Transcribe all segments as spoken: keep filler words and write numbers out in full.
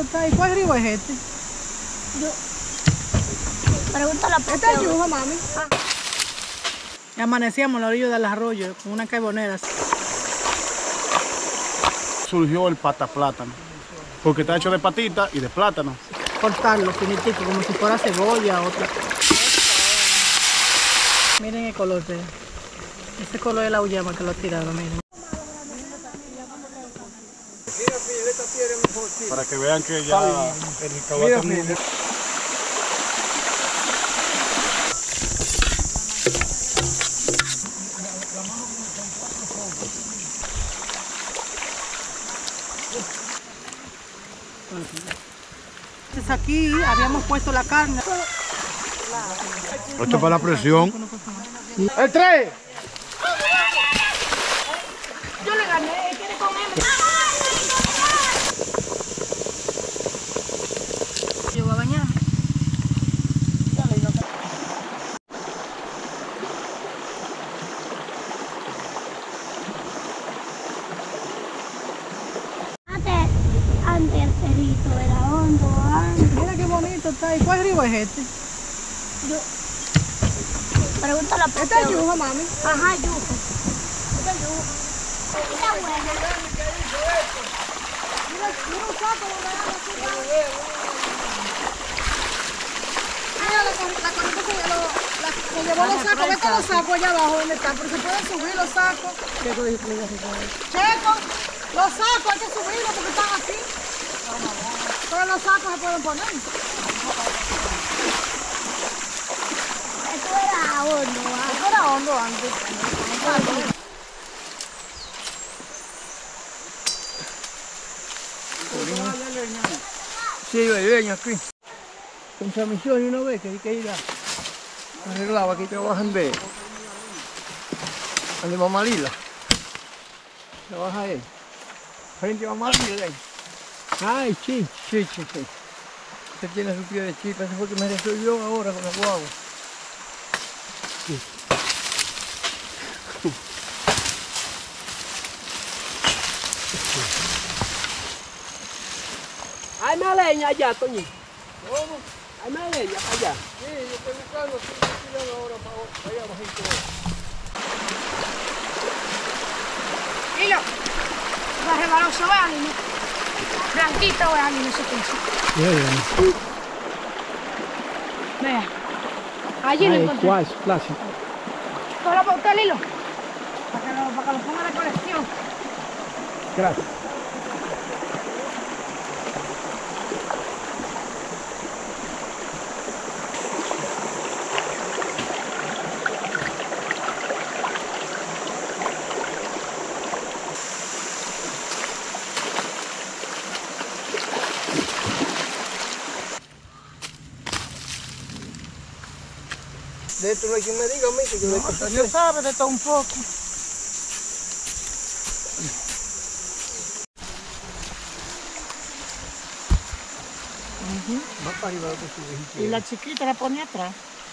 está. ¿Y cuál río es este? Yo. Pregúntale a ¿Este es Yuja, mami? Ah. Y amanecíamos a la orilla del arroyo con una caibonera. Surgió el pataplátano, porque está hecho de patita y de plátano. Cortarlo finitico, como si fuera cebolla o otra cosa. Miren el color de ese color de la uyama que lo ha tirado, miren. Para que vean que ya el ricabato. Entonces aquí habíamos puesto la carne. Esto para la presión. ¡El tres! Yo le gané, quiere comerme. Yo voy a bañar. Antes, antes el cerrito era hondo, antes. Mira qué bonito está. ¿Y cuál río es este? Yo. Pregúntale a ¿Este es Yuja, mami? Ajá, Yuja. Este es Yuja. Está bueno. Mira, mira un saco donde hay aquí. Mira, la corriente se, lo, la, se llevó los sacos. Vete los sacos allá abajo donde están, pero se pueden subir los sacos. Checo, Checo, los sacos hay que subirlos porque están aquí. Pero los sacos se pueden poner. Esto era hondo, ¿ah? Esto era hondo antes. Sí, hay leña aquí. Con transmisión y una vez que hay que ir a arreglar, aquí trabajan de, de Mamalila. Trabaja él. Frente a Mamalila. Ay, sí, sí, sí, sí. Usted tiene su pie de chica, ese fue que me resolvió ahora con la guagua. Sí. Hay más leña allá, Toñi. ¿Cómo? Hay más leña para allá. Sí, yo estoy buscando, estoy tirando ahora para allá abajito. Hilo. La rebaloso, vean, niño. Blanquito, vean, niño, ese piso. Vea. Allí lo encontré. ¿Cuál? Clásico. Solo para usted, Lilo. Para que lo, para que lo ponga de colección. Gracias. De esto no hay quien me diga a mí que yo le conté. Usted sabe de todo un poco. Uh-huh. Va para arriba de Y la chiquita la ponía atrás.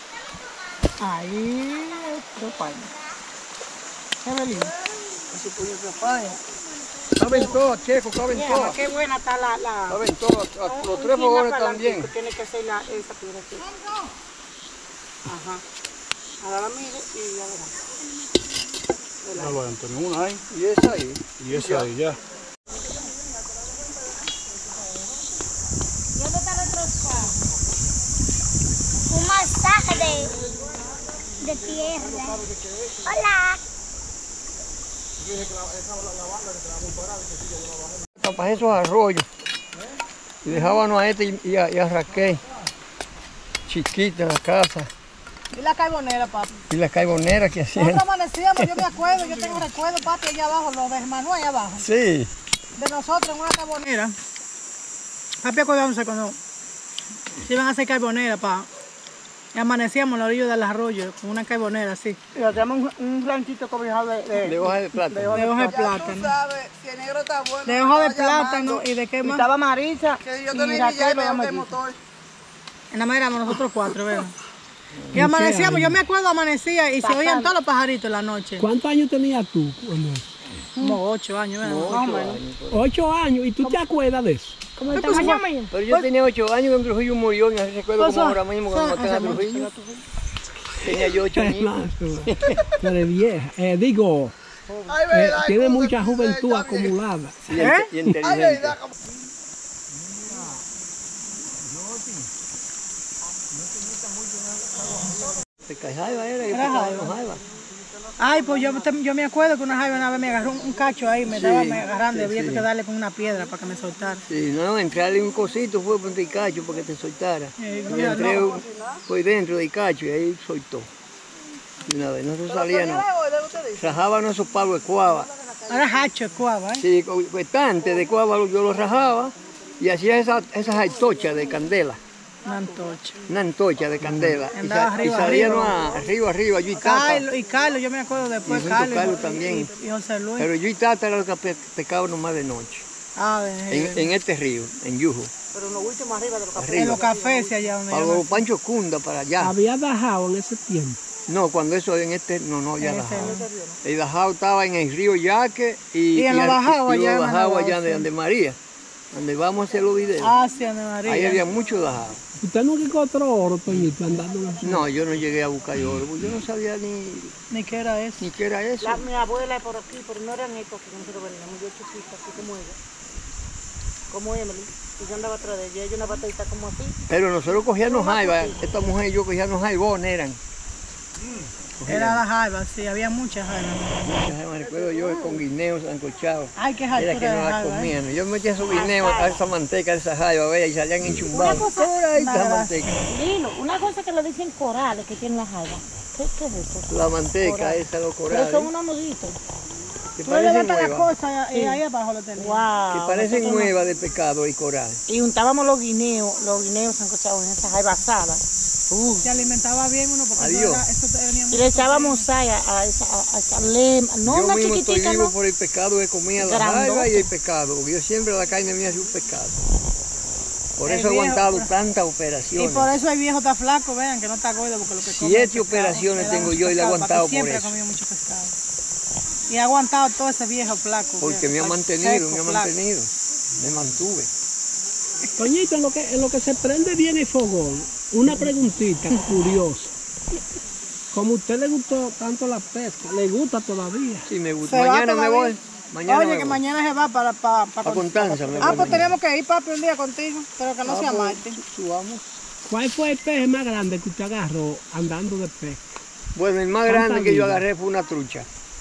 Ahí, dos paños. Qué belino. Eso puede atrapar. Caben todas, Checo, caben Yeah, todas. qué buena está la... la... Caben todas, los tres fogones también. Tiene que ser la, esa piedra aquí. Ajá. Ahora la mire y ya verá. Ya lo hay, Antonio, una ahí Y esa ahí. y esa ahí ya. ¿Dónde está nuestro spa? Un masaje de, de tierra. Hola. Para esos arroyos. Y dejábamos a este y a, y a Raquel. Chiquita en la casa. Y la caibonera, papi. Y las caiboneras que hacían. Nosotros amanecíamos, yo me acuerdo, yo tengo recuerdo, papi, allá abajo, los de Manuel allá abajo. Sí. De nosotros en una carbonera. Papi, acordándose cuando se iban a hacer carbonera, pa. Y amanecíamos a la orilla del arroyo con una carbonera así. Y hacíamos un, un ranchito cobijado de, de, De hoja de plátano. de hoja de Ya tú plátano. sabes, si el negro está bueno. De me hoja de estaba plátano llamando, y de qué Y más. estaba Marisa que yo y tenía Raquel ya lo el llama del aquí. motor. En la madera éramos nosotros cuatro, ¿verdad? Y amanecíamos, yo me acuerdo, amanecía y se oían todos los pajaritos en la noche. ¿Cuántos años tenías tú? Como ocho años, ¿verdad? Más o menos. Ocho años. ¿Y tú te acuerdas de eso? Como el Ay, pues, tamaño fue- mío. Pero yo tenía ocho años cuando Trujillo murió y no recuerdo Pues, como ah, ahora mismo ah, cuando maté a ah, Trujillo. Tenía yo ocho años. Tú eres vieja. Eh, digo, eh, tiene mucha juventud acumulada. Y, inte- y inteligente. Pesca de jaiba era, yo Era pescaba jaiba. con jaiba. Ay, pues yo, te- yo me acuerdo que una jaiba una vez me agarró un, un cacho ahí, me Sí, estaba me agarrando, sí, había sí. que darle con una piedra para que me soltara. Sí, no, entrarle un cosito fue por el cacho para que te soltara. Eh, Y mira, entré no. por dentro del cacho y ahí soltó. Y una vez no se salía, no. Rajábamos esos palos de cuava. Era hacho, cuava, ¿eh? Sí, con cuestante de cuava yo los rajaba y hacía esa- esas antorchas de candela. Una antorcha. Una antorcha de candela. Y, Andaba sa- y arriba, salíamos arriba. a- arriba, arriba, yo y Tata. Carlos, y Carlos, yo me acuerdo después, Y junto a Carlos, Carlos y- también. Y, y José Luis. Pero yo y Tata era los que pe- pescaban nomás de noche. Ah, de- En, en este río, en Yujo. en los Arriba. cafés, sí, allá donde Para yo los Pancho Cunda, para allá. Había dajado en ese tiempo. No, cuando eso en este, no, no, ya En Dajao. ese El Dajao estaba en el río Yaque y, Y en los al- Dajao, y allá los en Dajao Manabao, allá de sí. donde María, donde vamos a hacer los videos. Ah, sí, Ana María. Ahí había mucho Dajao. Usted nunca encontró oro, Toñito, andando en la ciudad. No, yo no llegué a buscar oro, porque yo no sabía ni, Ni qué era eso. ni qué era eso. La, mi abuela es por aquí, pero no eran estos que nosotros veníamos, yo chiquita, así como ella. Como Emily. Y yo andaba atrás de ella, ella una batallita como así. Pero nosotros cogíamos jaiba, esta mujer y yo cogíamos jaibón, eran. Era la jaiba, sí, había muchas jaibas. Muchas jaibas, me recuerdo yo con guineos ancochados. Ay, qué Era que altura no de la jaiba, ¿eh? comían. Yo metía esos guineos a esa manteca, a esa jaiba, vea, y salían enchumbados. Una cosa- Por ahí Una esa gracia. manteca. Lilo, una cosa que le dicen corales que tienen las jaiba. ¿Qué, ¿Qué es eso? La manteca, esa, los Pero corales. son unos nuditos. Que Tú le parecen levantas la nuevas. cosa y, y ahí abajo lo tenías. Wow. Que parecen nuevas de pescado y coral. Y juntábamos los guineos, los guineos sancochados en esa jaiba asada. Uh. Se alimentaba bien uno porque eso, Adiós. era, eso te venía Y mucho le echábamos sal a, a esa, a esa lema. No, yo una mismo estoy chiquitica, vivo no. por el pescado que comía la Grandote. jaiba y el pescado. Porque yo siempre la carne mía es un pescado. Por El eso he viejo- aguantado tantas Y operaciones. por eso el viejo está flaco, vean, que no está gordo porque lo que come Siete es pescado. operaciones Le da tengo mucho yo y le he pescado, aguantado papi siempre por ha eso. comido mucho pescado. Y ha aguantado todo ese viejo flaco. Porque me ha seco, mantenido, me ha flaco. mantenido. Me mantuve. Toñito, en lo, que, en lo que se prende bien el fogón, una preguntita curiosa. Como a usted le gustó tanto la pesca, ¿le gusta todavía? Sí, me gusta. Se va Mañana me todavía. voy. Mañana Oye, me que voy. mañana se va para... para, para A Constanza me ah, voy pues mañana. tenemos que ir, papi, un día contigo, pero que no Ah, sea pues, Martín. subamos. ¿Cuál fue el pez más grande que usted agarró andando de pesca? Bueno, el más ¿Cuánta grande que yo libra? agarré fue una trucha.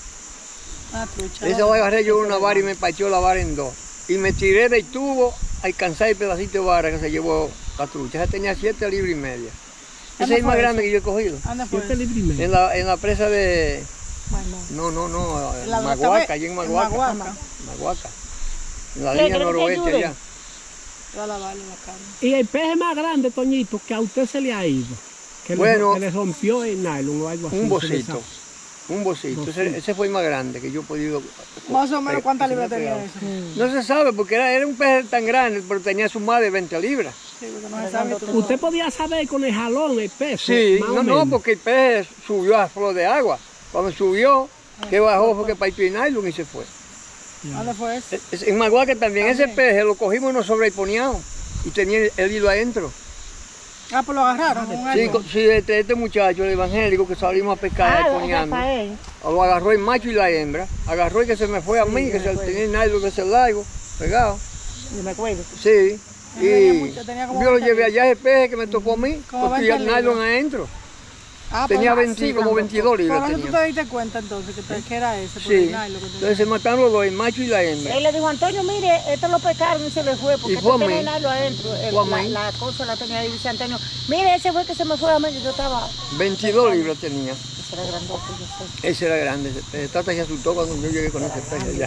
Una trucha. Esa la agarré yo en una vara y me partió la vara en dos. Y me tiré del tubo a alcanzar el pedacito de vara que se llevó la trucha. Esa tenía siete libras y media. Ese ¿Dónde es el más fue grande que yo he cogido. ¿Dónde fue? Siete libras y media. En la, en la presa de... Bueno, No, no, no, en La- Maguaca, la- allí en en Maguaca. Maguaca. Maguaca. En la ¿Qué, línea creen que noroeste ayude? allá. voy a lavarle la carne. Y el pez más grande, Toñito, que a usted se le ha ido. Que, Bueno. le, que le rompió el nylon o algo así. Un se le bocito. zafó. Un bocito. Ese, Bocito. ese fue el más grande que yo he podido... Más o menos, pe- ¿cuántas que se me libras ha tenía pegado. eso? No se sabe porque era, era un pez tan grande, pero tenía su más de veinte libras. Sí, porque no se sabe. tú- Usted podía saber con el jalón el peso. Sí, más o no, no, menos. porque el pez subió a flor de agua. Cuando subió, que bajó fue que partió el nylon y se fue. ¿Dónde fue eso? Es- es- En Maguaca también, ese pez lo cogimos y nos sobreponíamos y tenía el, el hilo adentro. Ah, pues lo agarraron. con un Sí, algo. co- sí, este, este muchacho, el evangélico que salimos a pescar Ah, ahí poniendo, Rafael. lo agarró el macho y la hembra, agarró el que se me fue a mí, que se tenía el nylon de ese largo, pegado. Yo me acuerdo. Sí. Tenía Y mucho, tenía como yo lo veinte llevé allá ese pez que me tocó a mí, Como porque el veinte nylon libras. adentro. Ah, tenía pues, veinte, sí, como Blanco, veintidós libras Por eso tú tenía. te diste cuenta entonces que, te- que era ese, por Sí. el nylon que tenía. Entonces se mataron los dos, el macho y la hembra. Él le dijo, Antonio, mire, esto lo pescaron y se le fue, porque Y fue esto a mí. tenía nada adentro. El- Fue a la, mí. la cosa la tenía ahí, dice Antonio, mire, ese fue que se me fue a mí, yo estaba... veintidós libras tenía. Ese era grandote, yo sé. Ese era grande, ese pez. Tata se asustó cuando yo llegué con ese pez allá.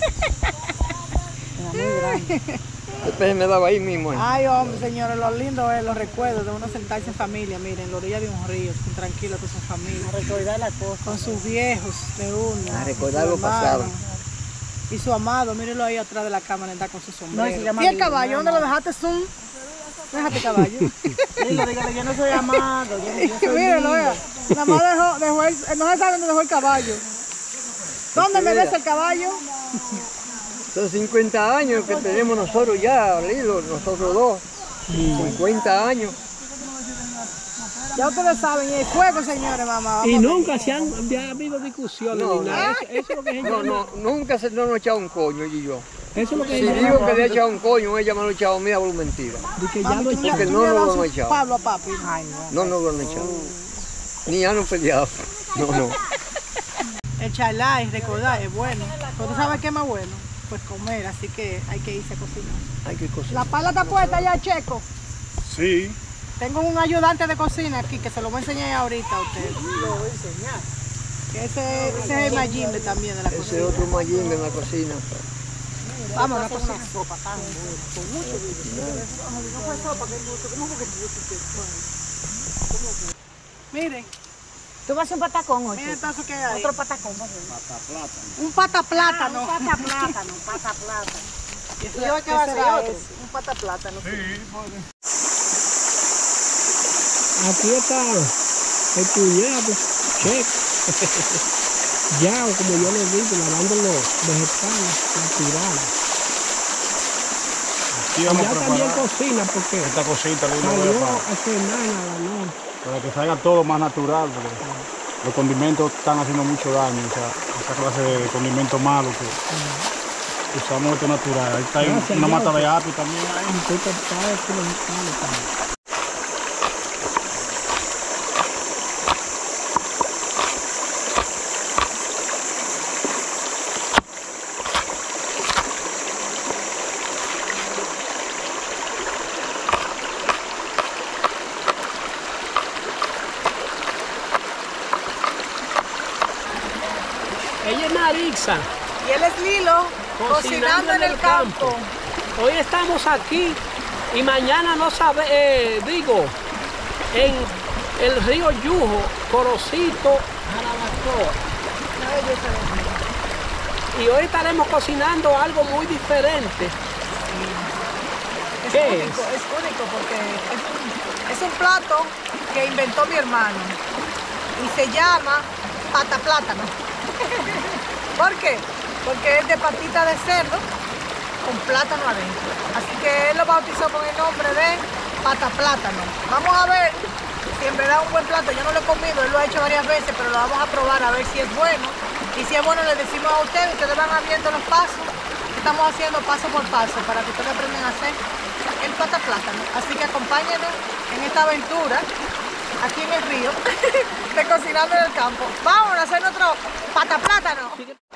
Era muy grande. El pez me daba ahí mismo. ahí. Ay, hombre, señores, lo lindo es los recuerdos de uno sentarse en familia, miren, en la orilla de un río, tranquilo con su familia, A recordar la cosa. con sus viejos de uno. A recordar su lo hermano. pasado. Y su amado, mírenlo ahí atrás de la cámara, está con su sombrero. se llama ¿Y el Lilo, caballo? mi ¿Dónde lo amor. dejaste, Zoom? Déjate caballo. Dile, dígale, yo no soy amado, yo, yo soy Mírenlo, lindo. vea. Nada más dejó, dejó el, no se sabe dónde dejó el caballo. ¿Dónde me mira. ves el caballo? Son cincuenta años que tenemos nosotros ya, Lilo, nosotros dos. cincuenta años. Ya ustedes saben, y el fuego, señores, mamá. Y nunca se han ha habido discusiones No, ni nada. Eso, eso es lo que se No, llama. no, nunca se nos ha echado un coño, ella y yo. Eso es lo que Si se llama. digo que le he echado un coño, ella me lo ha echado a mí, hablo mentira. De que ya Mami, lo tú le- Porque tú no le lo das han su echado. Pablo a papi. Ay, no. No, no lo han echado. Ni han peleado. No, no. El chalá y recordar es bueno. Pero tú sabes qué es más bueno. Pues comer, así que hay que irse a cocinar. Hay que cocinar. La pala está puesta ya, Checo. Sí. Tengo un ayudante de cocina aquí que se lo voy a enseñar ahorita a ustedes. Lo voy a enseñar. Que ese, ese es el mayimbe también de la Ese cocina. es otro mayimbe en la cocina. Vamos a la cocina. Miren, ¿Tú vas a hacer un patacón hoy? miren entonces qué hay. Otro patacón. Un pata plátano. Un pata plátano, pata plátano. ¿Y yo qué va a hacer otro? Un pata plátano. Aquí está el cuñado, Checo. Ya, o como yo le digo, lavando los vegetales naturales. Aquí vamos Ya a también preparar cocina porque esta cosita Lilo, salió para, a cenar a la noche. para que salga todo más natural, porque los condimentos están haciendo mucho daño, o sea, esa clase de condimentos malos que usamos esto natural. Ahí está Gracias, una mata Dios. de apio también ahí. Estoy cortado por los vegetales también. Ella es Marixa, Y él es Lilo, cocinando en el campo. Hoy estamos aquí y mañana no sabe, eh, digo, en el río Yujo, Corocito, Jarabacoa. Y hoy estaremos cocinando algo muy diferente. Es ¿Qué único, es único porque es un, es un plato que inventó mi hermano y se llama pata plátano. ¿Por qué? Porque es de patita de cerdo con plátano adentro. Así que él lo bautizó con el nombre de pata plátano. Vamos a ver si en verdad es un buen plato. Yo no lo he comido, él lo ha hecho varias veces, pero lo vamos a probar a ver si es bueno. Y si es bueno, le decimos a ustedes, ustedes van viendo los pasos que estamos haciendo paso por paso para que ustedes aprendan a hacer el pata plátano. Así que acompáñenos en esta aventura aquí en el río de cocinando en el campo. Vamos a hacer nuestro pata plátano.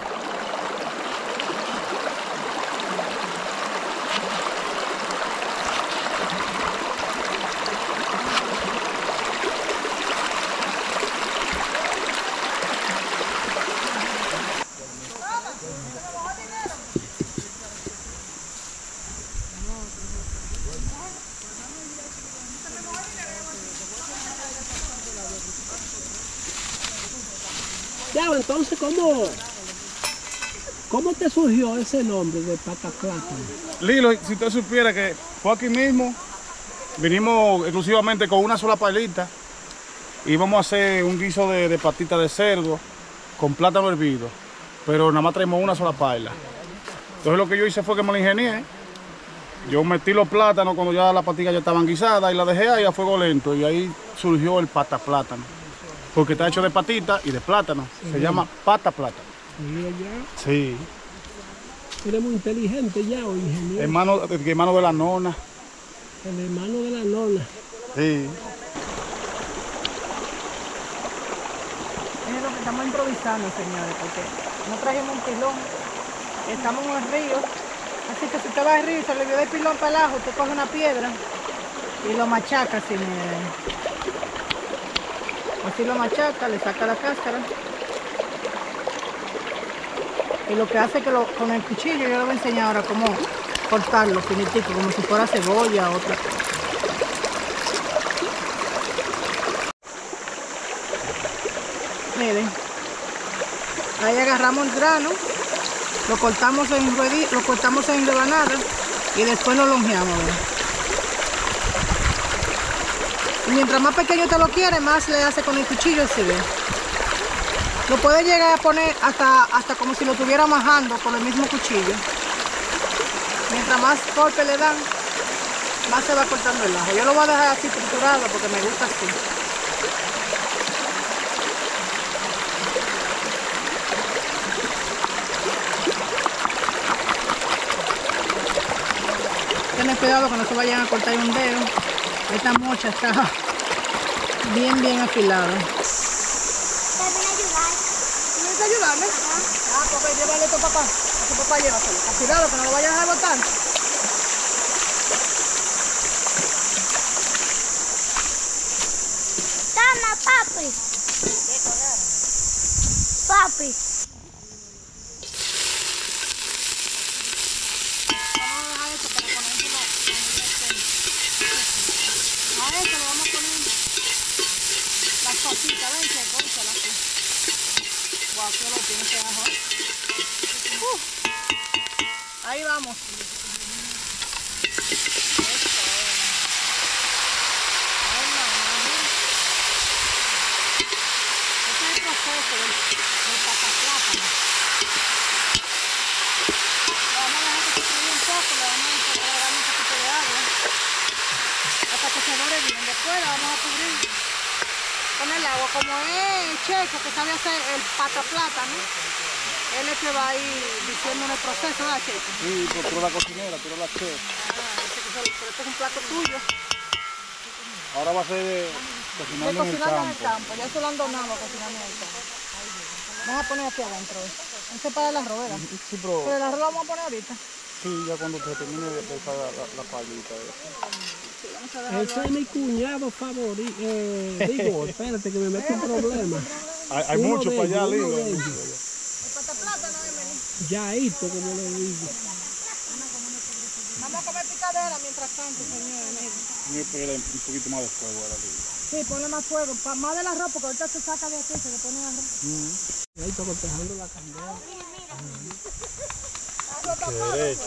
Ya, entonces, ¿cómo, ¿cómo te surgió ese nombre de pata plátano? Lilo, si usted supiera que fue aquí mismo, vinimos exclusivamente con una sola palita y íbamos a hacer un guiso de, de patita de cerdo con plátano hervido, pero nada más traemos una sola paila. Entonces lo que yo hice fue que me la ingenié. Yo metí los plátanos cuando ya las patillas ya estaban guisadas y la dejé ahí a fuego lento y ahí surgió el pata plátano. Porque está hecho de patita y de plátano. Se llama pata plátano. Mira ya, Sí. eres muy inteligente ya, o ingeniero. Hermano, hermano de la nona. El hermano de la nona. Sí. Es lo que estamos improvisando, señores, porque no trajimos un pilón. Estamos en el río. Así que si usted va al río y se le olvidó el pilón para el ajo, usted coge una piedra y lo machaca así, miren. Así lo machaca, le saca la cáscara. Y lo que hace es que lo, con el cuchillo, yo le voy a enseñar ahora cómo cortarlo finitico, como si fuera cebolla o otra cosa. Miren, ahí agarramos el grano, lo cortamos en rueditas, lo cortamos en rebanadas y después lo longeamos. ¿Ven? Y mientras más pequeño te lo quiere, más le hace con el cuchillo así, ¿ven? Lo puede llegar a poner hasta, hasta como si lo estuviera majando con el mismo cuchillo. Mientras más golpe le dan, más se va cortando el ajo. Yo lo voy a dejar así triturado porque me gusta así. Ten cuidado que no se vayan a cortar un dedo. Esta mocha está bien, bien afilada. Te voy a ayudar. ¿Tienes que ayudarme? Ah, pues ve, llévale esto, papá. A tu papá llévaselo. Cuidado que no lo vayas a botar. Toma, papi. Papi. A esto le vamos a poner las papitas, ven que cónsela aquí. Guau, qué lo tiene este ajo. Uh, ahí vamos. Eso es. Ay, mamá. Este es el proceso del, del papaplátano. Vamos a dejar que se fríe un poco, le vamos a agregar un poquito de agua hasta que se dore bien. Después la vamos a cubrir con el agua. Como es Checo que sabe hacer el pataplátano, él es que va a ir diciendo en el proceso, ¿verdad, Checo? Sí, pero tú eres la cocinera, tú eres la chef. Ah, este, que es- pero este es un plato tuyo. Ahora va a ser de De cocinando en el cocinando en el campo. campo, ya eso lo han donado cocinando en el campo. Vamos a poner aquí adentro. Este es para el arroz, ¿verdad? Sí, pero Pero el arroz lo vamos a poner ahorita. sí, ya cuando se termine de pesar la, la, la palita. Sí, vamos a dejarlo Ese es mi cuñado favorito. Eh, digo, espérate que me meto un problema. Hay, hay Uno mucho de para allá, ellos, uno Lilo. de ellos. el pataplátano, Emily. Yaito, como le digo. Vamos a comer picadera mientras tanto, señores. Voy a ponerle un poquito más de fuego a la Lilo. Sí, ponle más fuego, pa- más del arroz, porque ahorita se saca de aquí, se le pone arroz. Yaito cortejando la candela. Qué derecho.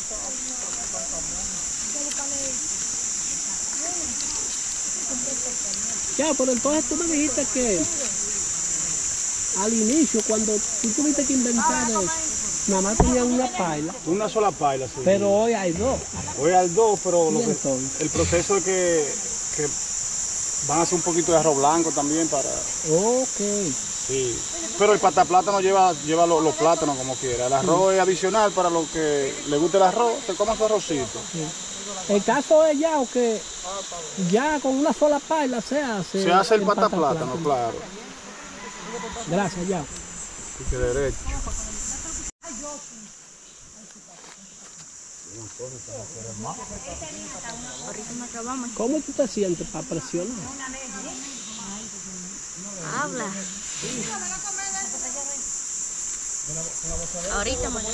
Ya, pero entonces tú me dijiste que al inicio, cuando tú tuviste que inventar eso, nada más tenían una paila, Una sola paila, sí. pero hoy hay dos. Hoy al dos, pero lo ¿Y que- entonces? el proceso es que, que van a hacer un poquito de arroz blanco también para... Ok. Sí. Pero el pataplátano lleva, lleva los, los plátanos como quiera. El arroz es adicional para los que le guste el arroz, se coman su arrocito. El caso es ya o que ya con una sola paila se hace. Se hace el pataplátano, claro. Gracias, ya. Y que derecho. ¿Cómo tú te sientes para presionar? Habla. Ahorita me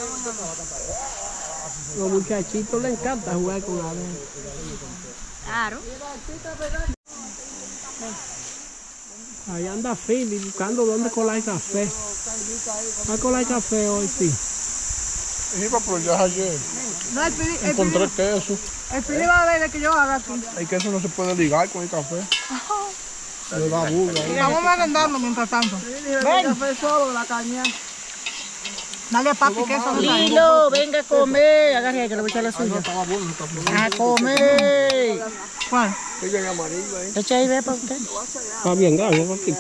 Los muchachitos les encanta jugar con la arena. Claro. Ahí anda Philly buscando dónde colar café. Va a colar café hoy, sí. Iba por allá ayer. No, el pili, el Encontré pili, queso. el pili va a ver de que yo haga aquí. El queso no se puede ligar con el café. Le da bulla. Vamos merendando mientras tanto. Ven. Café solo de la caña. Dale a papi queso. Lilo, venga a comer. Agarre ahí que le voy a echar la suya. A comer. ¿Cuál? Echa ahí, ve para usted. Está bien, grave, Paquito.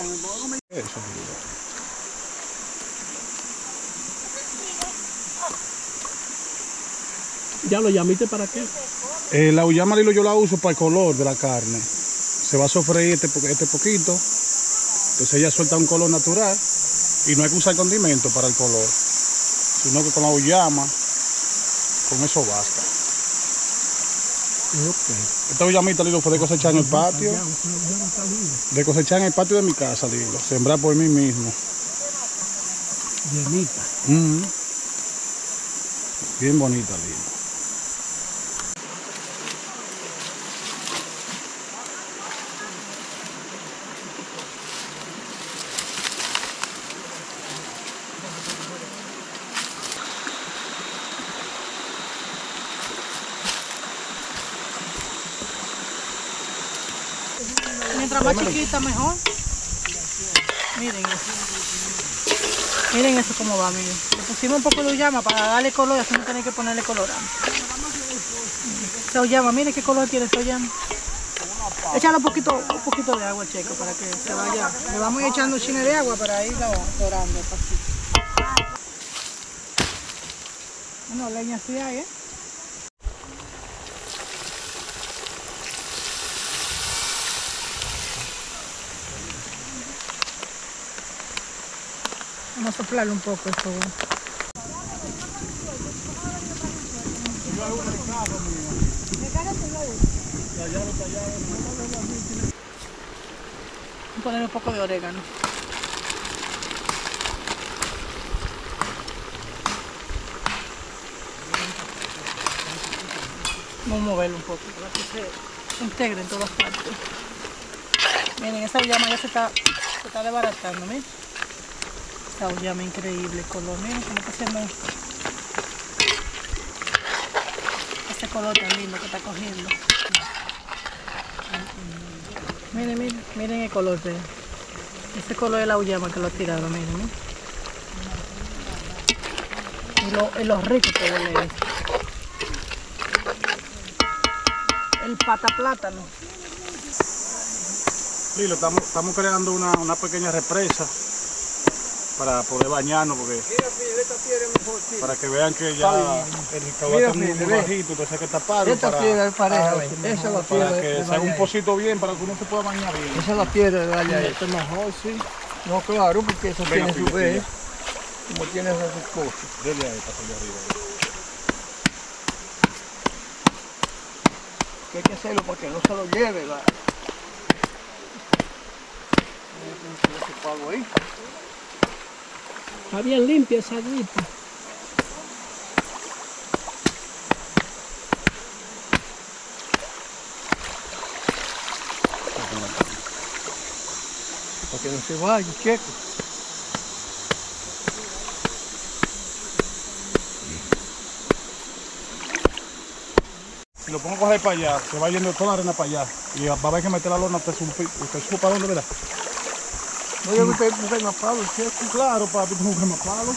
¿Ya lo llamaste para qué? Eh, la uyama Lilo yo la uso para el color de la carne. Se va a sofreír este, po- este poquito. Entonces ella suelta un color natural. Y no hay que usar condimento para el color. Sino que con la uyama, con eso basta. Esta uyamita, Lilo, fue de cosechar en el patio. De cosechar en el patio de mi casa, Lilo. Sembrar por mí mismo. Llenita. Mm. Bien bonita, Lilo. Mientras más chiquita, mejor. miren eso. Miren eso cómo va, miren. Le pusimos un poco de uyama para darle color, así no tener que ponerle colorante. Esa uyama, miren qué color tiene esa uyama. Échale un poquito, un poquito de agua, Checo, para que se vaya. Le vamos echando chines de agua para irlo dorando despacito. Bueno, leña sí hay, ¿eh? Vamos a soplarlo un poco esto. Voy a poner un poco de orégano. Vamos a moverlo un poco para que se integre en todas partes. Miren, esa llama ya se está, se está desbaratando, miren. Esta llama increíble, el color, miren cómo está haciendo este color tan lindo que está cogiendo. Miren, miren, miren el color de este color de la uyama que lo ha tirado, miren, miren. Y lo, y lo rico que huele esto. El pata plátano. Sí, lo estamos, estamos creando una, una pequeña represa para poder bañarnos, porque para que vean que ya el caudal está muy muy bajito, entonces hay que taparlo Esta para, piedra es pareja, para, ¿ves? Esa es la piedra para de- que de se haga un bañar. pocito bien, para que uno se pueda bañar bien. Esa es la piedra de allá. Este es mejor, sí. No, claro, porque eso Venga, tiene su pilla, vez, pilla. como tiene esas cosas. Dele ahí para allá arriba. Que hay que hacerlo porque no se lo lleve la... Ese palo ahí. Está bien limpia esa agüita. Para que no se vaya, Checo. Si lo pongo a coger para allá, se va yendo toda la arena para allá. Y va a haber que meter la lona hasta su usted supo para dónde, ¿verdad? No, yo voy a buscar más palo, Checo. Claro, papi, tengo que más palo.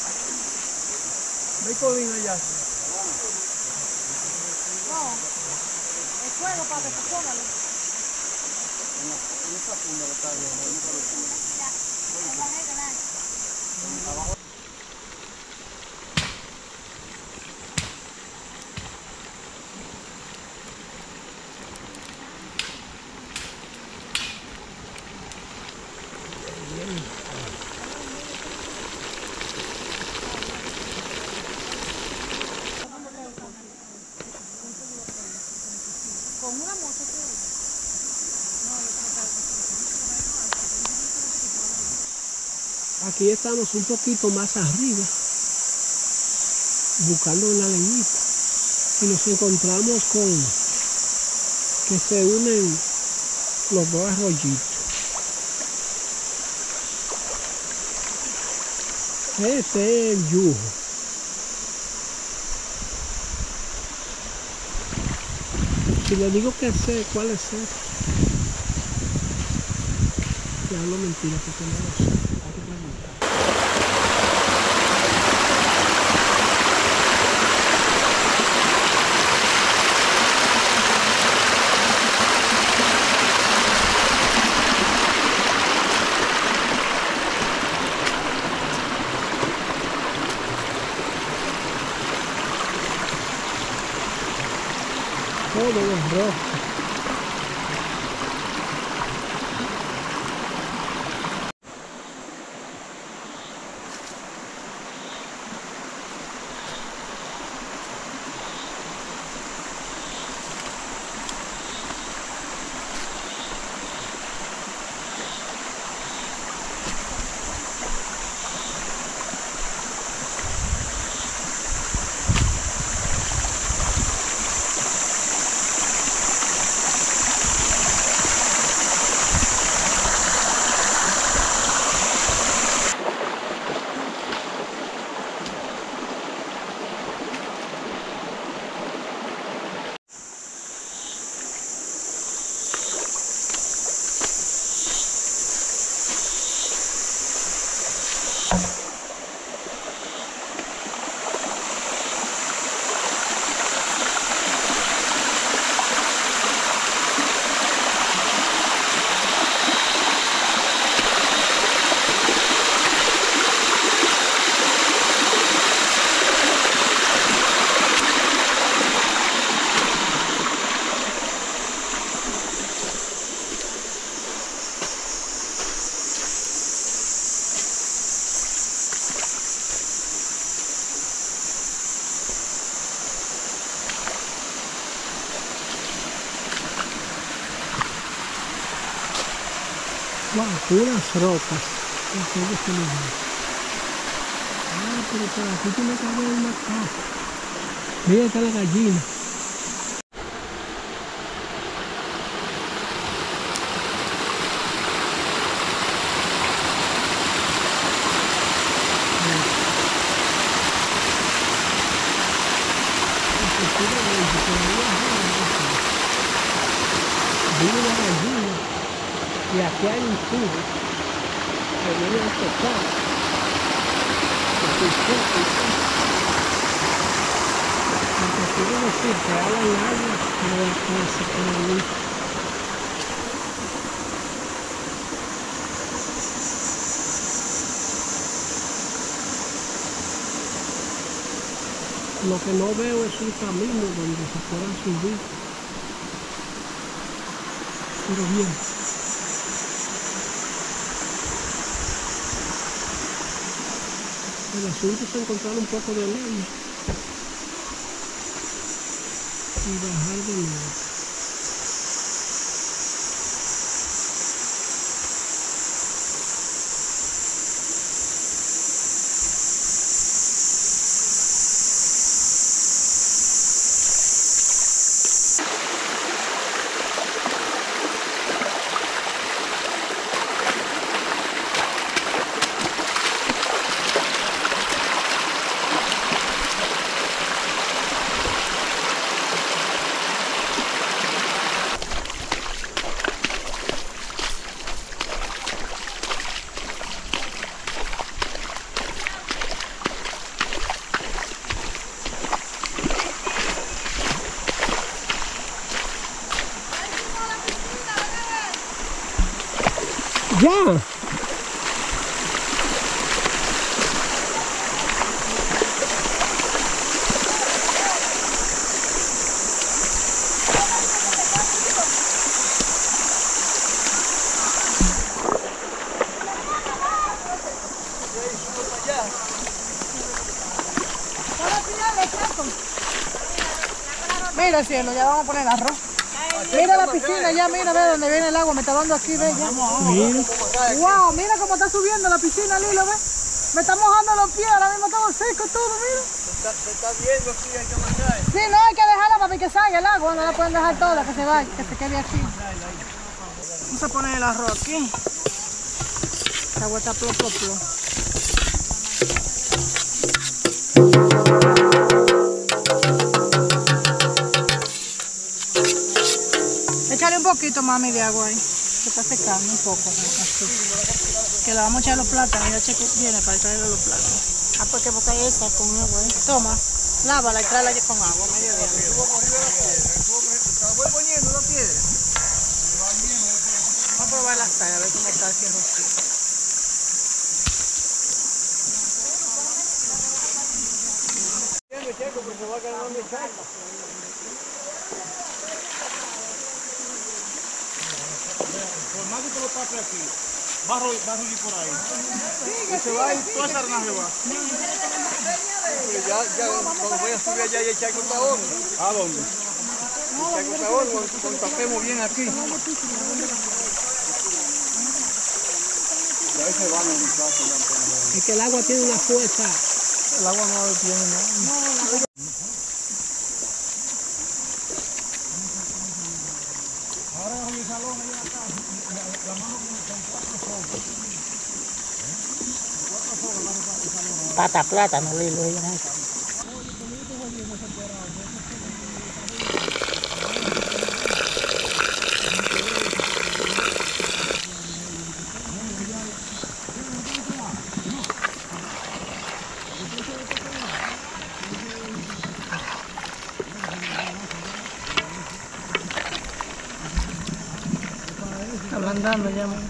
Ve codino allá. El fuego, papi, póngalo. Aquí estamos un poquito más arriba, buscando una leñita, y nos encontramos con que se unen los dos arroyitos. Este es el Yujo. Si le digo que sé cuál es ese, te hablo mentira porque no lo sé. Hay que preguntar. Todo es rojo. Wow, puras rocas. En todo este lugar. Ah, pero por aquí tiene que haber una casa. Mira, está la gallina. Viene la gallina. Y aquí hay un tubo que viene a tocar. Aquí está, aquí está. Lo que quiero decir que hablan algo de la casa con la luz. Lo que no veo es un camino donde se puedan subir. Pero bien. El asunto es encontrar un poco de leña y bajar de nuevo. Ya. Mira, cielo, ya vamos a poner arroz. Mira la piscina, ya mira, ve dónde viene el agua, me está dando aquí, ve ya. Mira. Wow, mira cómo está subiendo la piscina, Lilo, ve. Me está mojando los pies, ahora mismo estamos secos todo, mira. Se está viendo aquí, hay que mandar. Sí, no, hay que dejarla para que salga el agua, no la pueden dejar toda, que se vaya, que se quede aquí. Vamos a poner el arroz aquí. Esta agua está plo, plo, plo. Échale un poquito, mami, de agua ahí. Se está secando un poco. Así. Que la vamos a echar a los plátanos. Ya Checo viene para traerle los plátanos. Ah, porque boca esa con agua. ¿Eh? Toma, lávala y tráela con agua, medio día. Voy poniendo la piedra. Vamos a probar la sal, a ver cómo está ese rocío. Checo, que se va a quedar mi casa. Por más que te lo tape aquí, va a rulir por ahí. Y se va a ir toda esa arnaje va. Ya, ya, cuando voy a subir allá y echar con tabón. ¿A dónde? Echar con tabón, cuando tapemos bien aquí. Y ahí se van los muchachos. Es que el agua tiene una fuerza. El agua no lo tiene nada. Ahora en el salón, ahí en la casa, la mano con cuatro fogos. Cuatro fogos, la mano con el salón. Pata plátano, Lilo. ablandando ya, mira.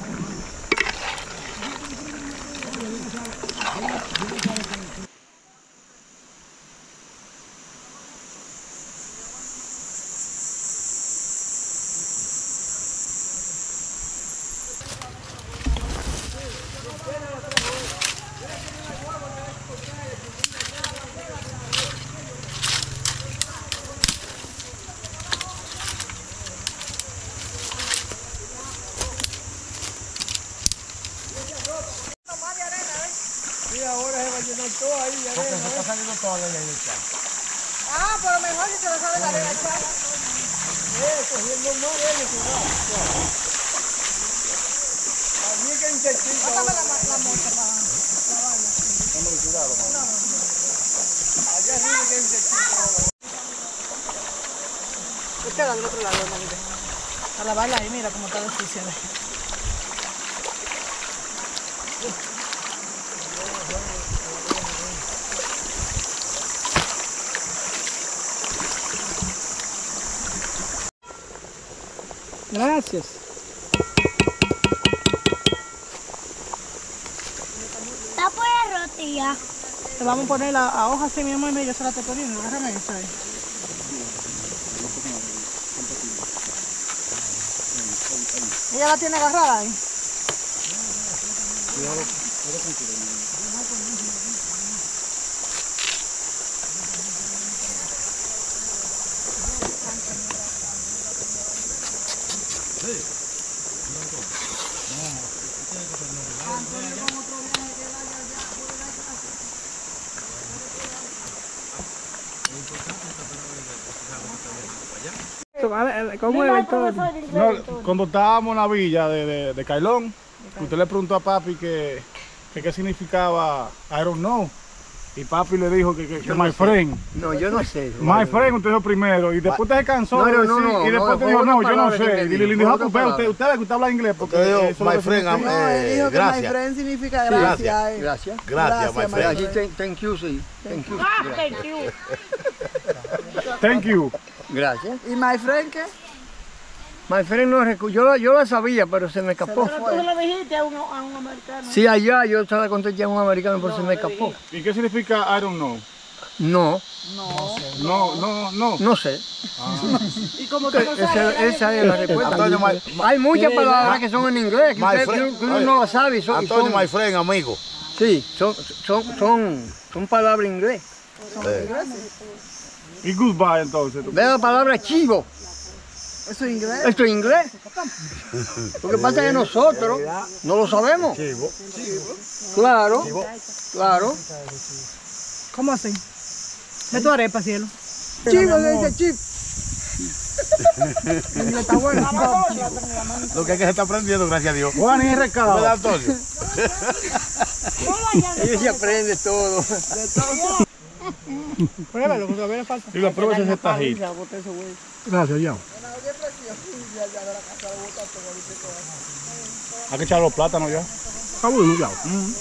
Y ahora se va a llenar todo ahí. Porque se está saliendo toda la arena del chal. Ah, pero mejor si se lo sale la arena al chal. Eh, cogiendo más arena, cuidado. Allí que intentito. Pásame la, la moto para lavarla. Allá arriba que intentito. Espera del otro lado, Marita. A lavarla ahí, mira cómo está difícil. Gracias. Está por la rotilla. Le vamos a poner la a hoja así, mi amor, y yo se la estoy poniendo. Déjame eso ahí. Ella la tiene agarrada ahí. ¿Cómo es la historia? No, cuando estábamos en la villa de, de, de Cailón, usted le preguntó a papi que, que qué significaba I don't know. Y papi le dijo que, que, que my friend. No, yo no sé. My friend, usted dijo primero. Y después usted se cansó No, de no, decir, no, no, y después no, te fue dijo, otra no, yo no palabra que sé. te Y dijo, le fue dijo, ah, otra pues usted, palabra. usted ve que usted habla inglés. Porque Usted dijo, eso es lo my que friend, significa. am- No, él dijo Eh, que my gracias. friend significa Sí, gracias. gracias. eh. Gracias. Gracias, my Gracias, friend. Allí, thank, thank you, sí. Thank you. Gracias. Thank you. Gracias. ¿Y my friend qué? My friend no recu- yo, la- yo la sabía, pero se me escapó. Pero tú se lo dijiste a un, a un americano. Sí, allá yo se la conté ya a un americano, pero se me escapó. ¿Y qué significa I don't know? No, No, no, no. no sé. Y como tú no sabes, Esa, esa es la respuesta. Antonio, my, my- Hay muchas palabras que son en inglés, que My usted, friend. que uno no las sabe. y Son, y Antonio, son- my friend, amigo. sí, son, son, son, son palabras en inglés. Eh, Y goodbye entonces. Ve la palabra chivo. ¿Eso es inglés? Esto es inglés. Lo que pasa es que nosotros no lo sabemos. Chivo. Claro, claro. ¿Cómo así? Ve tu arepa, cielo. Chivo, le dice chip. Está bueno. Lo que es que se está aprendiendo, gracias a Dios. Juan y recado. ¿Verdad, Antonio? Ellos se aprende todo. Pruébalo, porque a ver le falta. Y la prueba es ese tajito. Gracias, ya. Hay que echar los plátanos ya. Está bueno, ya.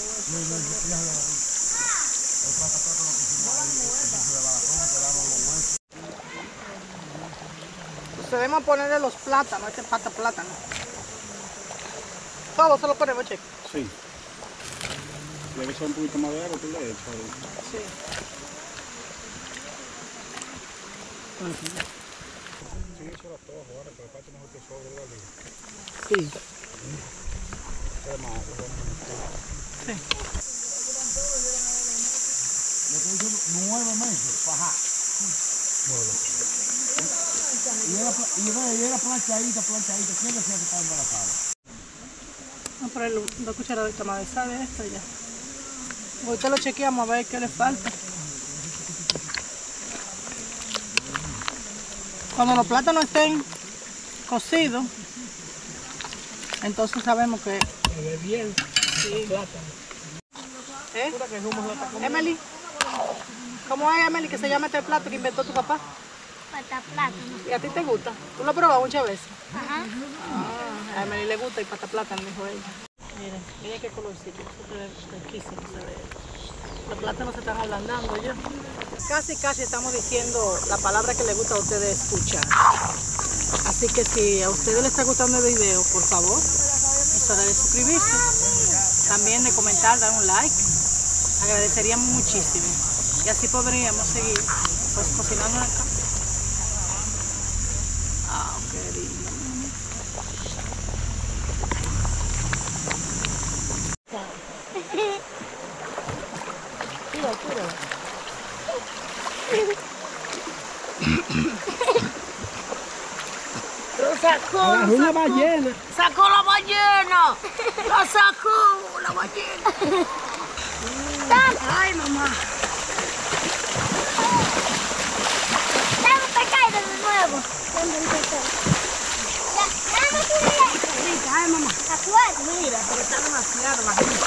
Debemos ponerle los plátanos, este pata plátano. Todo se lo ponemos, chico. Sí. Si hay que echar un poquito más de agua, tú le echas ahí. Sí. Sí. Nueve meses, paja. Y era, y era, y era planchadita, planchadita. ¿Quién decía que estaba embarazada? Vamos a ponerle dos cucharaditas más de sal de esto y ya. Ahorita lo chequeamos a ver qué le falta. Cuando los plátanos estén cocidos, entonces sabemos que... Se ve bien. Sí. Plátano. ¿Eh? Emily, ¿cómo es, Emily, que se llama este plato que inventó tu papá? Pata plátano. ¿Y a ti te gusta? ¿Tú lo has probado muchas veces? Ajá. Ah, a Emily le gusta y pata plátano, dijo ella. Miren, mira qué colorcito, súper riquísimo se ve. Los plátanos se están ablandando ya. Casi, casi estamos diciendo la palabra que le gusta a ustedes escuchar. Así que si a ustedes les está gustando el video, por favor, es hora de suscribirse. También de comentar, dar un like. Agradeceríamos muchísimo. Y así podríamos seguir pues, cocinando en el campo. Ah, qué lindo. Lo sacó, Agarró lo una sacó. ballena. Sacó la ballena. La sacó la ballena. Ay, mamá. Dame un pescado de nuevo. Dame un pescado. Ya, dame tu Rica, ay, mamá. Acuérdate. Mira, pero está demasiado bajito.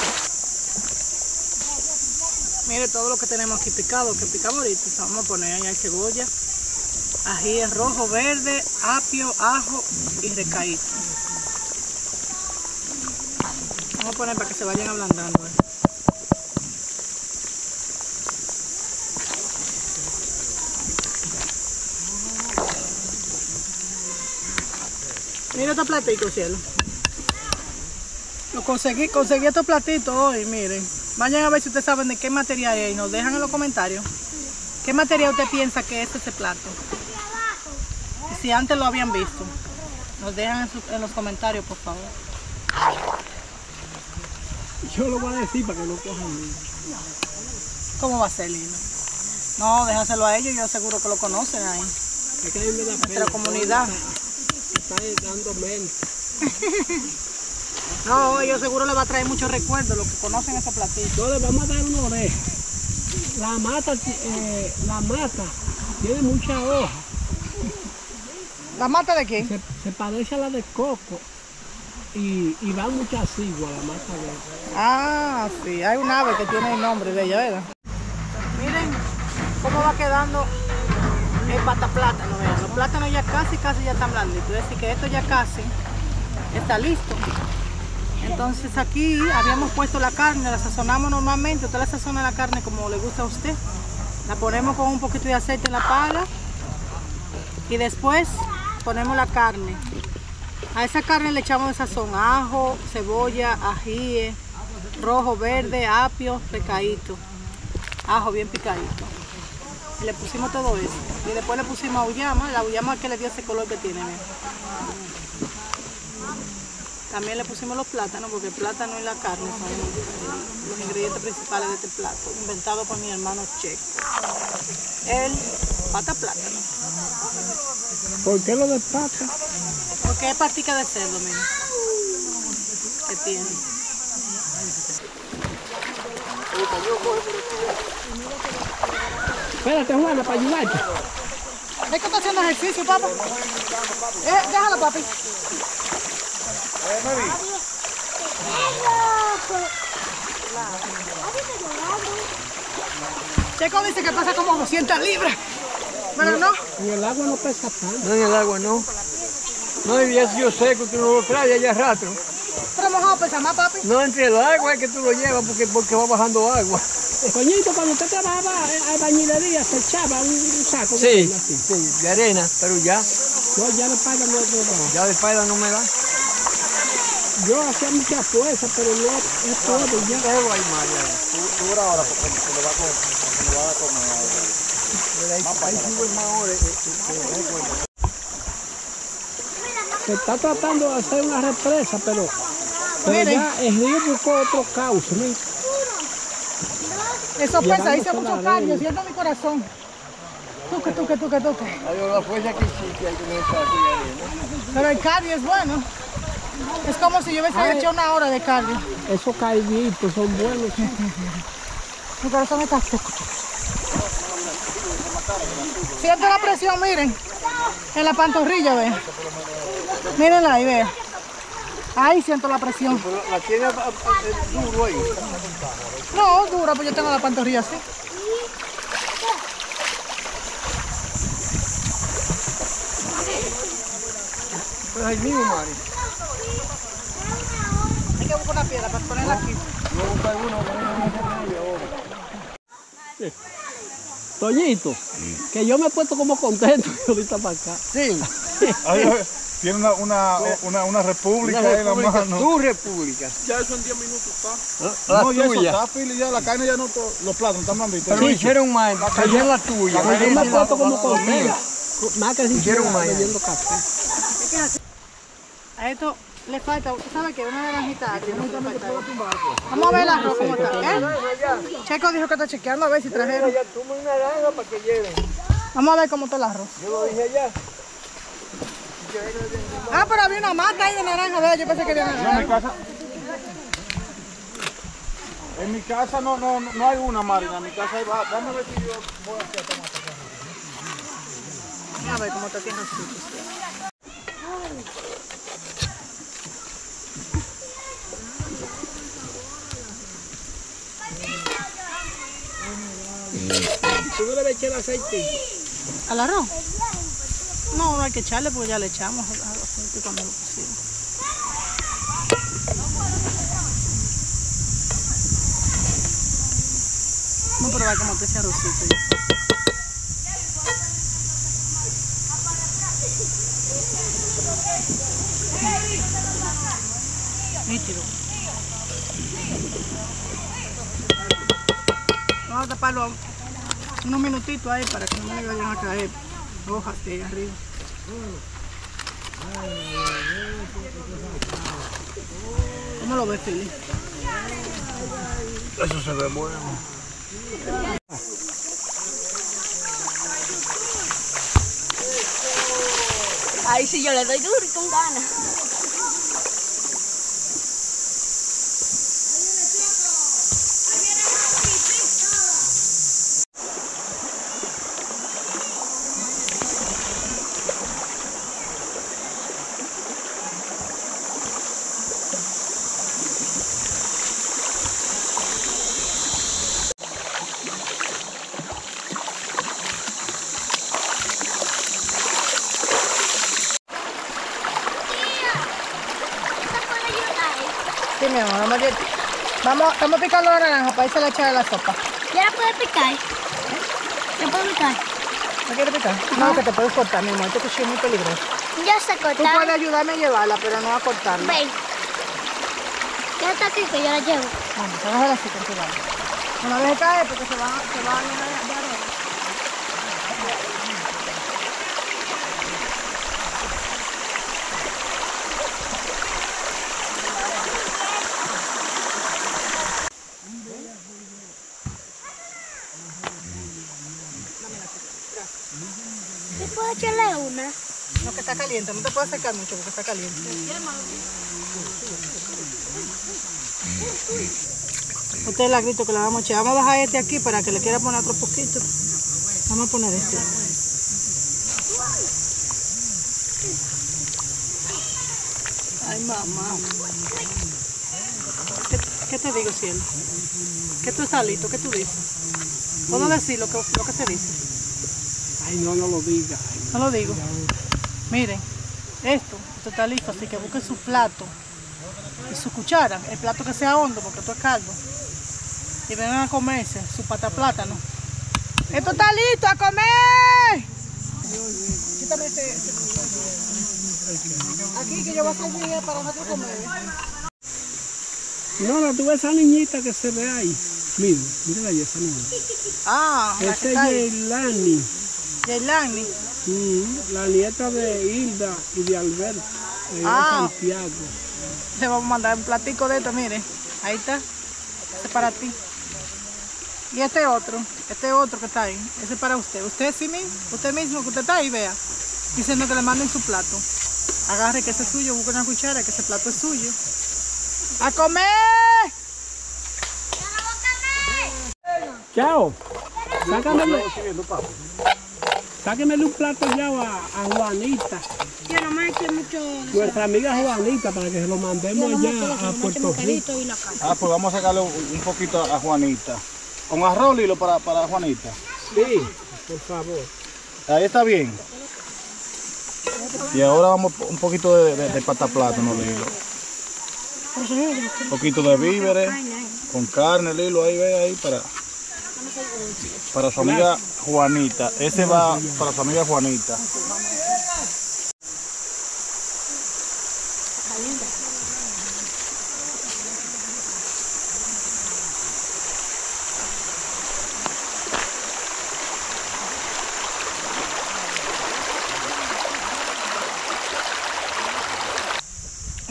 Mire todo lo que tenemos aquí picado, que picamos ahorita. Vamos a poner ahí cebolla, ají rojo, verde, apio, ajo y recaíto. Vamos a poner para que se vayan ablandando. ¿eh? Mira estos platitos, cielo. Lo conseguí, conseguí estos platitos hoy, miren. Vayan a ver si ustedes saben de qué material es y nos dejan en los comentarios. ¿Qué material usted piensa que es ese plato? Y si antes lo habían visto, nos dejan en, su- en los comentarios, por favor. Yo lo voy a decir para que no cojan niños. ¿Cómo va a ser, Lino? No, déjaselo a ellos, yo seguro que lo conocen ahí. Es que a mí me da pena. Nuestra comunidad. Está dando mente. No, ellos seguro les va a traer muchos recuerdos, los que conocen ese platito. Entonces vamos a dar una oreja. La mata, eh, la mata tiene mucha hoja. ¿La mata de quién? Se, se parece a la de coco. Y, y va muchas ciguas la mata de esa. Ah, sí, hay un ave que tiene el nombre de ella, ¿verdad? Miren cómo va quedando el pataplátano, vean. Los plátanos ya casi, casi ya están blanditos. Es decir, que esto ya casi está listo. Entonces aquí habíamos puesto la carne, la sazonamos normalmente. Usted la sazona la carne como le gusta a usted. La ponemos con un poquito de aceite en la pala. Y después ponemos la carne. A esa carne le echamos de sazón ajo, cebolla, ají, rojo, verde, apio, recaíto, ajo bien picadito. Y le pusimos todo eso. Y después le pusimos auyama, la auyama que le dio ese color que tiene. ¿Ven? También le pusimos los plátanos, porque el plátano y la carne son los ingredientes principales de este plato, inventado por mi hermano Checo. El pata plátano. ¿Por qué lo de pata? Porque es patica de cerdo, miren. Que tiene. Espérate, Juana, para ayudarte. ¿Ves que está haciendo ejercicio, papá? Eh, déjalo, papi. Checo dice que pesa como doscientas libras. Pero no. En el agua no pesa tanto. No, en el agua no. No, y eso yo sé que tú no lo traes allá rato. Pero mojado pesa más, papi. No, entre el agua es que tú lo llevas porque, porque va bajando agua. Coñito, cuando usted trabajaba a bañilería, se echaba un, un saco de Sí, arena así. sí, de arena, pero ya, Yo ya le pagan no, no, no. ya de espalda no me da. Yo hacía mucha fuerza, pero no es todo ya. Dejo ahí, María. Dura ahora porque se lo va a comer. Se lo va a comer ahora. Ahí sigo en más horas. Se está tratando de hacer una represa, pero, pero Miren. ya el río buscó otro cauce. ¿no? Eso pesa, hice Llevándose mucho la cardio, arena. siento mi corazón. Tuque, tuque, tuque, tuque. Hay la fuerza que existe, hay que no está aquí arena. Pero el cardio es bueno. Es como si yo hubiese Ay. hecho una hora de cardio. Esos carditos son buenos. Mi corazón está seco. Siento la presión, miren. En la pantorrilla, vean. Mírenla ahí, vean. Ahí siento la presión. Pero la tiene eh, eh, duro ahí. No, dura, pues yo tengo la pantorrilla así. Pues ahí mismo, Mari. Hay que buscar una piedra para ponerla aquí. Voy a buscar uno para ir ahora. Toñito, que yo me he puesto como contento ahorita para acá. Sí. Ay, ay, tiene una, una, una, una república Una en la república, mano. tu república. Ya eso en diez minutos está. La No, ya eso tuya. está, Pili, ya la carne ya no, to- los platos están blanditos. Pero me hicieron mal, cayó en la tuya. Yo me acuerdo como con mía. más que si Hicieron estuviera maña. bebiendo café. A esto le falta, ¿usted sabe qué? Una naranjita. Vamos a ver el arroz cómo está, ¿eh? Checo dijo que está chequeando a ver si trajeron. Ya tomo una naranja para que lleven. Vamos a ver cómo está el arroz. Yo lo dije allá. Ah, pero había una mata ahí de naranja, ¿verdad? Yo pensé que había No, en mi naranja. casa. En mi casa no, no, no hay una, Marina. En mi casa hay va. Dame ver si yo voy a hacer tomate. A ver cómo está el arrocito. ¿Tú no le echar el aceite? ¿Al arroz? No, no hay que echarle porque ya le echamos al al aceite cuando lo pusimos. Vamos a probar cómo está ese arrocito. ya. Nítido. Vamos a taparlo unos minutitos ahí para que no le vayan a caer hojas de ahí arriba. ¿Cómo lo ves, Fili? Eso se ve bueno. Ahí sí yo le doy duro y con ganas. Sí, mi amor, vamos a, vamos, vamos a picar la naranja para irse a echar a la sopa. ¿Ya la puedes picar? ¿Ya puedo picar? ¿No quieres picar? No, que te puedes cortar, mi amor. Este cuchillo es muy peligroso. Ya se Tú puedes cortaron. ayudarme a llevarla, pero no a cortarla. Ven. Ya está aquí que yo la llevo. Vamos, vamos a ver así con cuidado. No la dejes caer porque se va, se va a llenar de de arena. ¿Sí puedo echarle una? No, que está caliente. No te puedes acercar mucho porque está caliente. Este es el agrito que le vamos a echar. Vamos a dejar este aquí para que le quiera poner otro poquito. Vamos a poner este. Ay, mamá. ¿Qué, qué te digo, cielo? ¿Qué tú estás listo? ¿Qué tú dices? ¿Puedo decir lo que, lo que se dice? Ay, no, no lo digas. No lo digo. Miren, esto, esto está listo, así que busquen su plato y su cuchara, el plato que sea hondo, porque esto es caldo. Y vengan a comerse su pata plátano. ¡Esto está listo! ¡A comer! Quítame este, este aquí, que yo voy a servir para nosotros comer. No, no, tú ves esa niñita que se ve ahí. Mira, mira ahí esa niña. Ah, la que Esa está es ahí. Yailani. Yailani. Mm, la nieta de Hilda y de Alberto. Ella Ah. de Santiago. Le vamos a mandar un platico de esto, mire. Ahí está. Ese es para ti. Y este otro, este otro que está ahí, ese es para usted. Usted sí mismo, usted mismo que usted está ahí, vea. Diciendo que le manden su plato. Agarre que ese es suyo, busque una cuchara, que ese plato es suyo. ¡A comer! Chao. Sácamele, sáquemele un plato ya a, a Juanita. Yo no me eché mucho de Nuestra amiga Juanita, para que se lo mandemos allá a Puerto Rico. y la carne. Ah, pues vamos a sacarle un, un poquito a Juanita. Con arroz, Lilo, para, para Juanita. Sí, por favor. Ahí está bien. Y ahora vamos un poquito de, de, de pata plátano, Lilo. Un poquito de víveres, con carne, Lilo, ahí ve ahí para, para su amiga Juanita. Ese va para su amiga Juanita.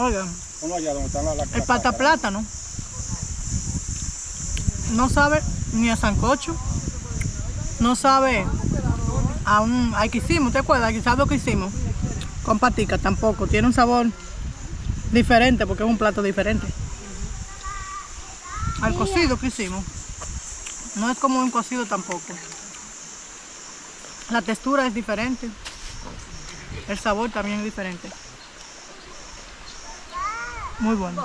Oigan, Ponlo allá donde están las la, el pata plátano no sabe ni a sancocho, no sabe a un... Al que hicimos, ¿te acuerdas? ¿Sabes lo que hicimos? Con patica tampoco. Tiene un sabor diferente porque es un plato diferente. Al cocido que hicimos, no es como un cocido tampoco. La textura es diferente. El sabor también es diferente. Muy bueno.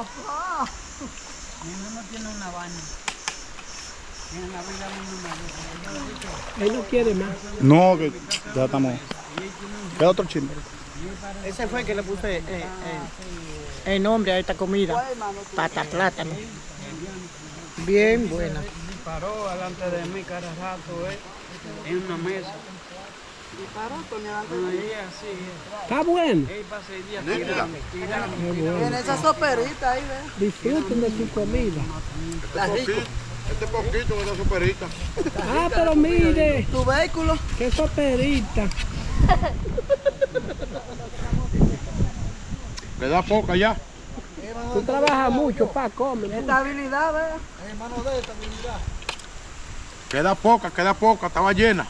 Él no quiere más. No, que ya estamos. ¿Qué otro chisme? Ese fue el que le puse eh, eh, el nombre a esta comida. Pata plátano. Bien buena. Paró delante de mí cada rato, eh, en una mesa. Ahí así, eh. Está bueno. Él pasa el día tirando, tirando, tirando. Tiene esa soperita ahí, ¿ves? Disfruten de su comida. Este poquito de la superita. Ah, pero mire, Tu vehículo. qué soperita. Queda poca ya. Tú trabajas mucho para comer. Estabilidad, ¿ves? Queda poca, queda poca, estaba llena.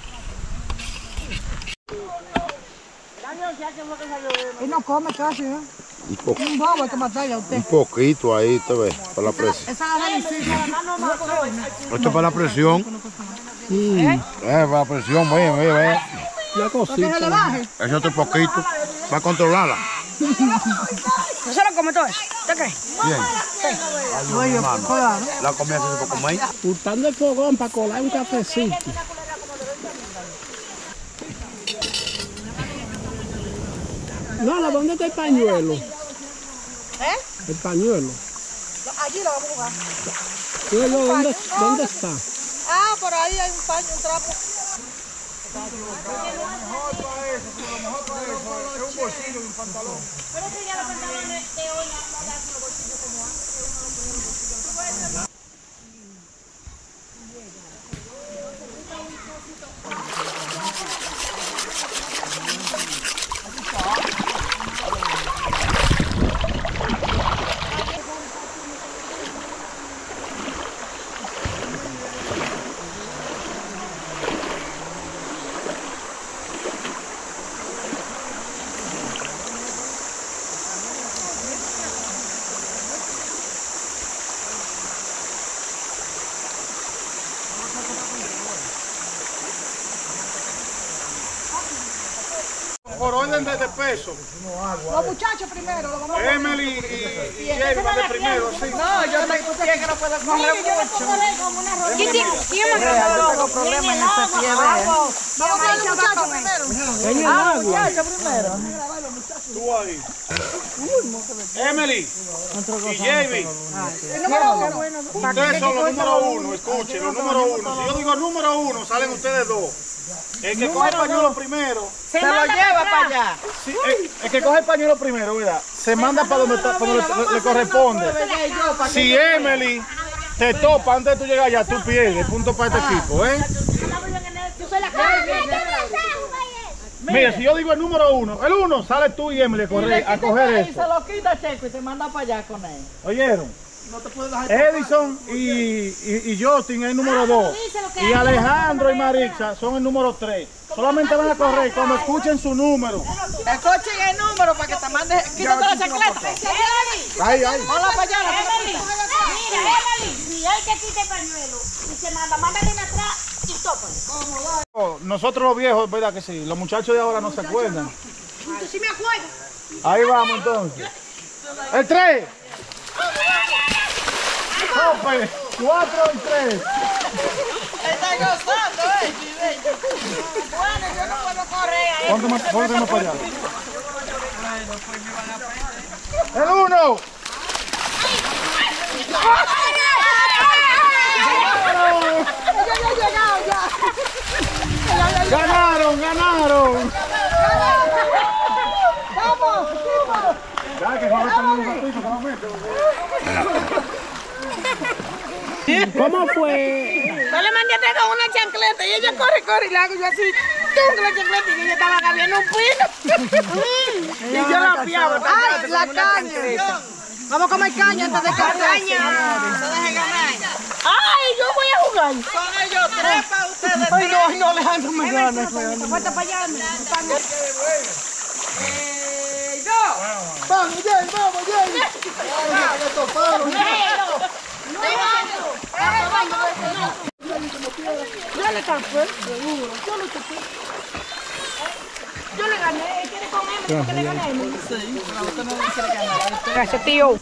Él no come casi, ¿eh? Un, po Un bobo hay que matarle a usted. un poquito ahí, te ves, para la presión. Esa es la deliciosa. Esto es para la presión. Mm, Eh, para la presión, ve, ve, ve. una ¿Para que se le cosita. baje? Ese otro poquito, va a controlarla. ¿No se lo come todo eso? ¿De qué? Bien. Oye, claro. La comida se puede comer. Gustando el fogón para colar un cafecito. Lola, ¿dónde está el pañuelo? ¿Eh? El pañuelo. Allí lo vamos a jugar. Luego, ¿dónde, ¿dónde está? Ah, por ahí hay un paño, un trapo. Por orden de, de peso. Los muchachos primero, lo vamos a Emily y, y, y Jerry van de primero, sí. No, yo tengo un pie que no puedo comer mucho. ¿Quién tiene? ¿Quién me Yo tengo problemas en ese pie, vea. Vamos a ver los muchachos primero. En el Ah, agua. muchachos primero. Tú ahí. Emily y Jamie. El número uno. Ustedes son los número uno, escuchen, los número uno. Si yo digo número uno, salen ustedes dos. El que coge el pañuelo primero, Se lo lleva para allá. sí, el, el que coge el pañuelo primero, ¿verdad? Se manda para donde, está- para donde le, le corresponde. Si Emily te topa antes de tú llegar allá, tú pierdes. Punto para este equipo, ¿eh? Yo soy la cara. Mira, si yo digo el número uno, el uno, sale tú y Emily a, correr, a coger Y se eso. lo quita Checo y se manda para allá con él. ¿Oyeron? Edison y, y, y Justin es el número dos. Y Alejandro y Marixa son el número tres. Solamente van a correr cuando escuchen su número. Escuchen el número para que te mande. Quítate la chancleta. Ahí, ahí. Hola para allá. Mira, Emily, si hay que quite el pañuelo y se manda, mándale atrás y tópale. Nosotros los viejos, ¿verdad que sí? Los muchachos de ahora no se acuerdan. Yo sí me acuerdo. Ahí vamos entonces. El tres. Tope. Cuatro y tres. Está gozando, eh. Bueno, yo no puedo correr ahí. Ponte más, ponte más para allá. El uno. Ganaron, ganaron. Vamos, equipo. Ya que vamos a tener un ratito, que nos mete. ¿Cómo fue? No le mandé con una chancleta y ella corre, corre y le hago yo así. tú que la chancleta y ella estaba cambiando un pino. Y yo la piaba. Ay, la caña. Vamos a comer caña antes de caña. Ay, yo voy a jugar. Son ellos tres para ustedes. Ay, no, ay, no, Alejandro me gana. Falta para allá. Eh, dos. Vamos, Jay, vamos, Jay. Yo le tapé, seguro. Yo le tapé. Yo le gané. ¿Quiere comerme porque le gané? Sí, pero usted no le quiere ganar. Gracias, tío.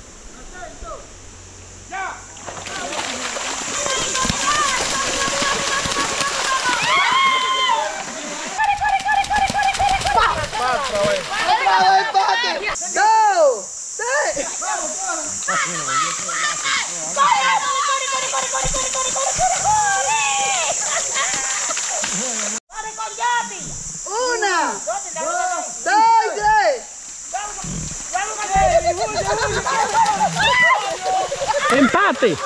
Una, dos, tres. ¡Empate!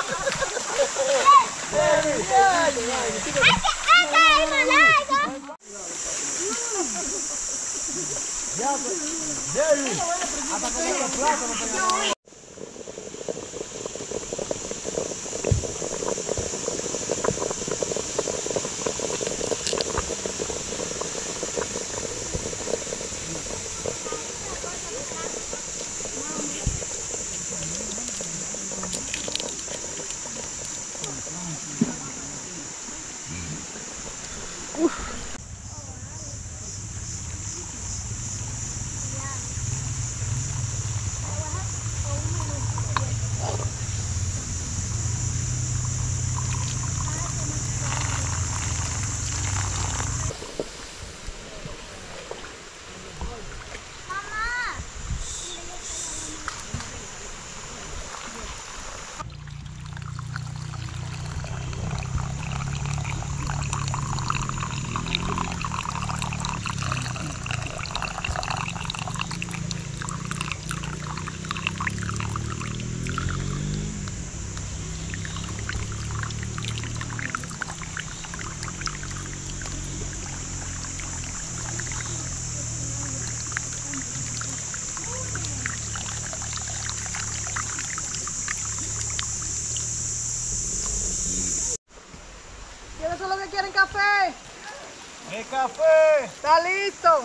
¿Quiénes son los que quieren café? ¡El café! ¿Está listo?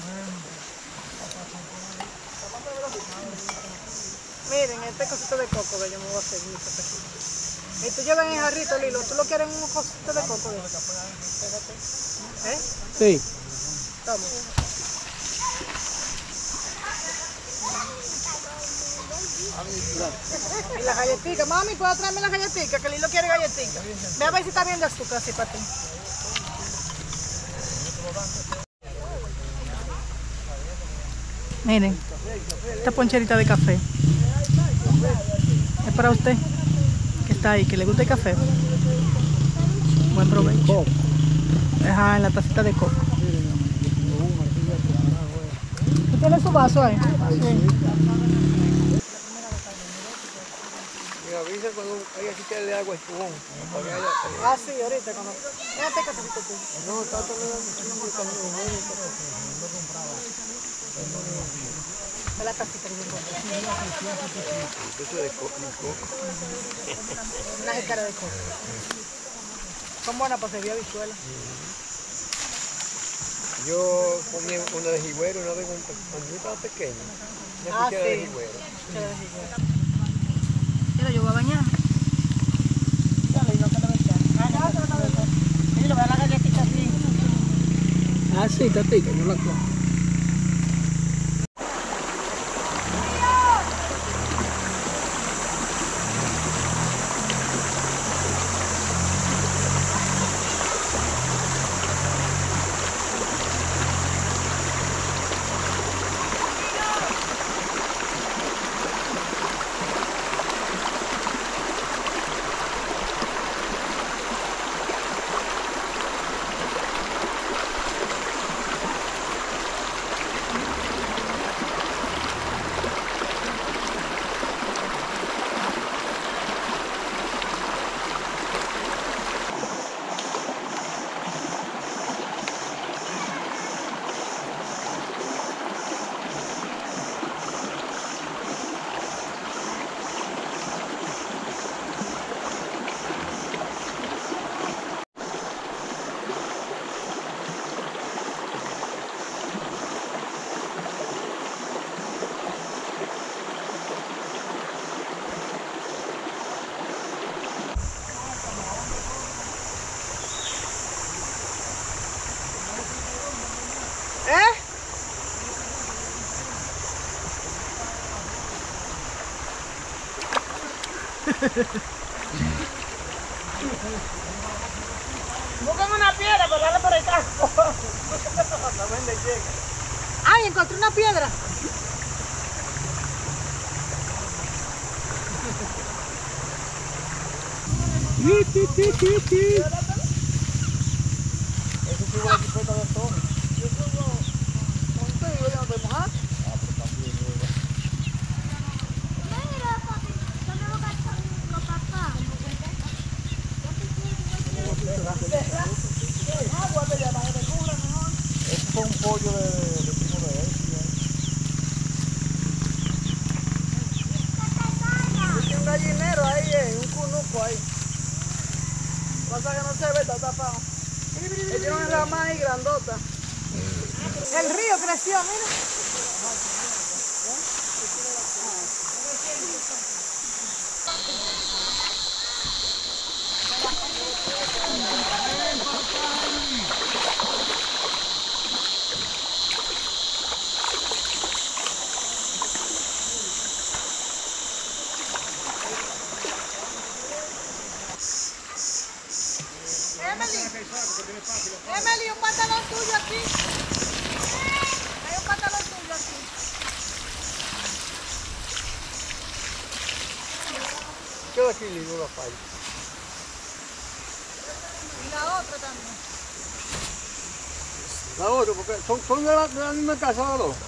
Miren, este cosito de coco que yo me voy a hacer. Esto llevan en jarrito, Lilo. ¿Tú lo quieres en un cosito de coco? Espérate. ¿Eh? Sí. Toma. Y las galletitas. Mami, ¿puedo traerme las galletitas? Que Lilo quiere galletitas. Ve a ver si está bien de azúcar así para ti. Miren, esta poncherita de café es para usted que está ahí, que le gusta el café. Buen provecho. Ajá, en la tacita de coco. ¿Tú tienes su vaso ahí? Sí. Me avisa cuando haya que echarle agua al fogón. Ah, sí, ahorita cuando... Fíjate que te tú. No, está todo Es la tacita que yo compré. eso de coco. Una jícara de coco. Son buenas para servir habichuelas. Yo comí una de jigüero, una vez cuando yo estaba pequeño. Una Ah, cuchara de sí. jigüero. Jícara de jícara. Mira, yo voy a bañar. Yo le voy a dar la galletita así. Ah, sí, tatica, yo la cojo. Busquen una piedra para darle por el casco. Ay, encontré una piedra. Eso tuvo la chipeta de todo. Yo subo contigo, ya nos vemos, ¿ah? Mira, papi, tenemos que hacer los papás. Agua de llama, que te cubra mejor. Eso fue un pollo de, de primo de él. Tiene un gallinero ahí, eh, un cunuco ahí. Pasa que no se ve, está tapado. Él tiene una rama ahí grandota. El río creció, mira. Emily, Emily, un pantalón tuyo aquí. Hay un pantalón tuyo aquí. Queda aquí, digo, la falla. Y la otra también. La otra, porque son, son de, la, de la misma casa, ¿no?